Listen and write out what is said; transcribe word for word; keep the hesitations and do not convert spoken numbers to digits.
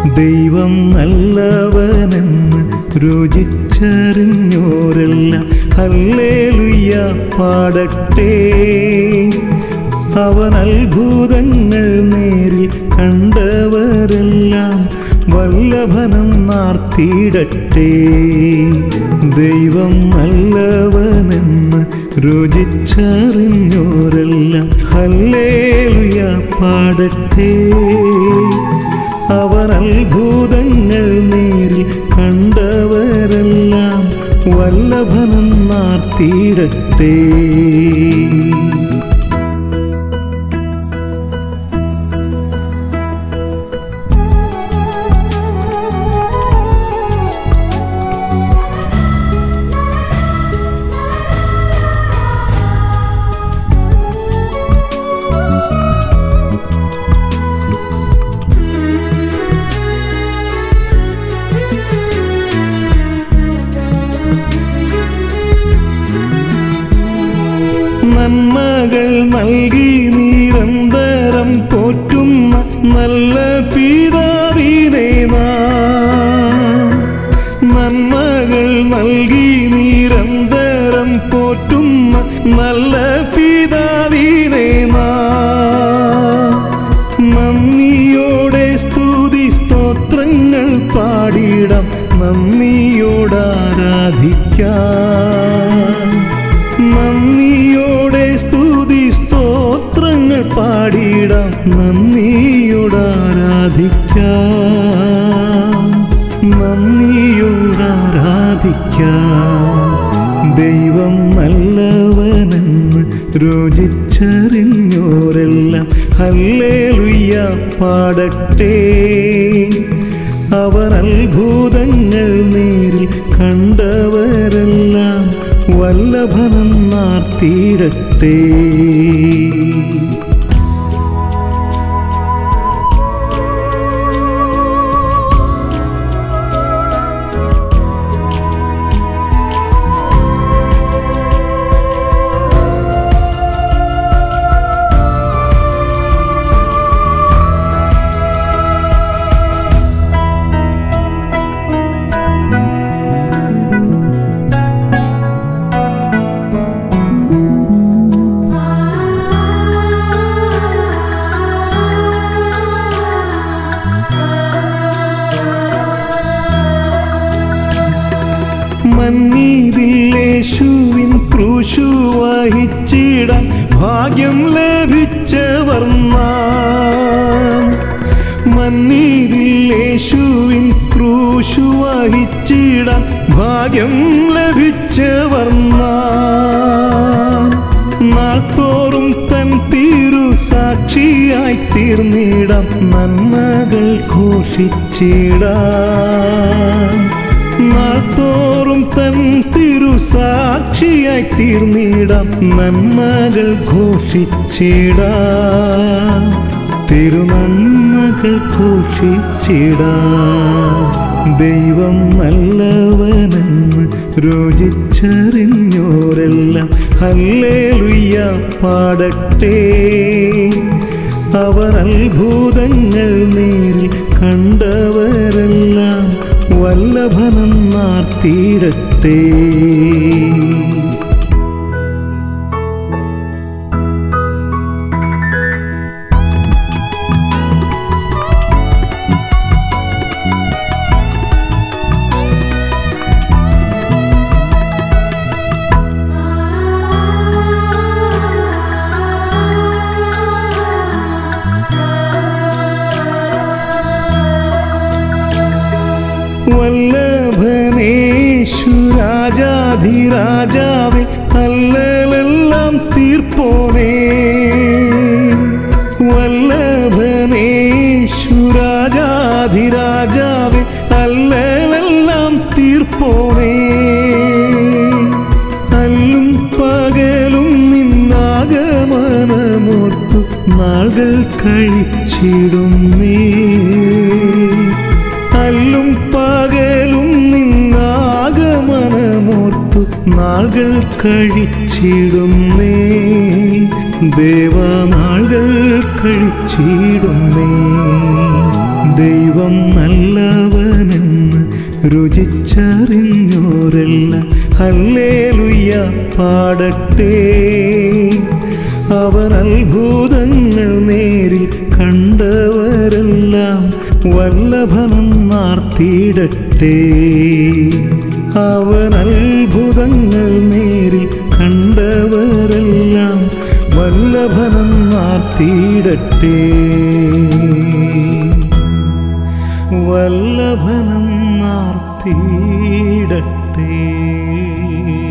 ദൈവം നല്ലവനെന്ന് രുചിച്ചറിഞ്ഞോരെല്ലാം ഹല്ലേലൂയ പാടട്ടെ. അവൻ അത്ഭുതങ്ങൾ നേരിൽ കണ്ടവരെല്ലാം വല്ലഭനെന്നാർത്തിയിടട്ടെ. ദൈവം നല്ലവനെന്ന് രുചിച്ചറിഞ്ഞോരെല്ലാം ഹല്ലേലൂയ പാടട്ടെ. അവൻ അത്ഭുതങ്ങൾ നേരിൽ കണ്ടവരെല്ലാം വല്ലഭനെന്നാർത്തിയിടട്ടെ. നന്മകൾ നൽകി നിരന്തരം പോറ്റുന്ന നല്ല പിതാവിനെ നാം, നന്മകൾ നൽകി നിരന്തരം പോറ്റുന്ന നല്ല പിതാവിനെ നാം നന്ദിയോടെ സ്തുതി സ്തോത്രങ്ങൾ പാടിടാം, നന്ദിയോടാരാധിക്കാം. നന്ദിയോടെ സ്തുതി സ്തോത്രങ്ങൾ പാടിടാം, നന്ദിയോടാരാധിക്കാം, നന്ദിയോടാരാധിക്കാം. ദൈവം നല്ലവനെന്ന് രുചിച്ചറിഞ്ഞോരെല്ലാം ഹല്ലേലൂയ പാടട്ടെ. അവൻ അത്ഭുതങ്ങൾ നേരിൽ കണ്ടവരെല്ലാം വല്ലഭനെന്നാർത്തിയിടട്ടെ. മന്നീതിൽ യേശുവിൻ ക്രൂശു വഹിച്ചിടാൻ ഭാഗ്യം ലഭിച്ചവർ നാം. മന്നീതിൽ യേശുവിൻ ക്രൂശു വഹിച്ചിടാൻ ഭാഗ്യം ലഭിച്ചവർ നാം. നാൾത്തോറും തൻ തിരു സാക്ഷിയായി തീർന്നിടാം, നന്മകൾ ഘോഷിച്ചിടാം. നാൾത്തോറും തൻ തിരുസാക്ഷിയായി തീർന്നിടാം, നന്മകൾ ഘോഷിച്ചിടാം, തിരുനന്മകൾ ഘോഷിച്ചിടാം. ദൈവം നല്ലവനെന്ന് രുചിച്ചറിഞ്ഞോരെല്ലാം ഹല്ലേലൂയ പാടട്ടെ. അവൻ അത്ഭുതങ്ങൾ നേരിൽ കണ്ടവരെല്ലാം വല്ലഭനെന്നാർത്തിയിടട്ടെ. വല്ലഭനേശു രാജാധിരാജാവേ അല്ലലെല്ലാം തീർപ്പോനേ. വല്ലഭനേശു രാജാധിരാജാവേ അല്ലലെല്ലാം തീർപ്പോനേ. അല്ലും പകലും നിന്നാഗമനമോർത്തു നാളുകൾ കഴിച്ചിടുന്നേ. അല്ലും പകലും നിന്നാഗമനമോർത്തു നാളുകൾ കഴിച്ചിടുന്നേ. ദേവനാളുകൾ കഴിച്ചിടുന്നേ. ദൈവം നല്ലവനെന്ന് രുചിച്ചറിഞ്ഞോരെല്ലാം ഹല്ലേലൂയ പാടട്ടെ. അവൻ അത്ഭുതങ്ങൾ നേരിൽ കണ്ടവരെല്ലാം വല്ലഭനെന്നാർത്തിയിടട്ടെ. അവൻ അത്ഭുതങ്ങൾ നേരിൽ കണ്ടവരെല്ലാം വല്ലഭനെന്നാർത്തിയിടട്ടെ. വല്ലഭനെന്നാർത്തിയിടട്ടെ.